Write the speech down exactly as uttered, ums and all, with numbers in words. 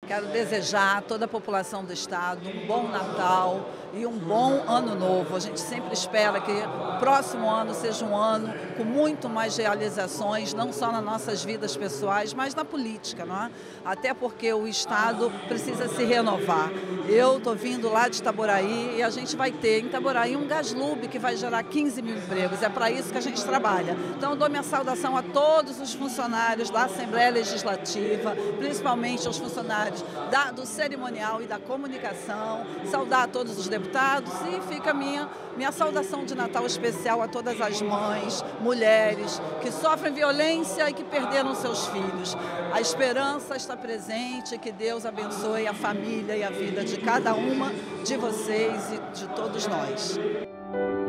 Quero desejar a toda a população do estado um bom Natal e um bom Ano Novo. A gente sempre espera que o próximo ano seja um ano com muito mais realizações, não só nas nossas vidas pessoais, mas na política, não é? Até porque o estado precisa se renovar. Eu estou vindo lá de Itaboraí e a gente vai ter em Itaboraí um Gaslub que vai gerar quinze mil empregos. É para isso que a gente trabalha. Então eu dou minha saudação a todos os funcionários da Assembleia Legislativa, principalmente aos funcionários da, do cerimonial e da comunicação, saudar a todos os deputados e fica a minha, minha saudação de Natal especial a todas as mães, mulheres que sofrem violência e que perderam seus filhos. A esperança está presente e que Deus abençoe a família e a vida de cada uma de vocês e de todos nós.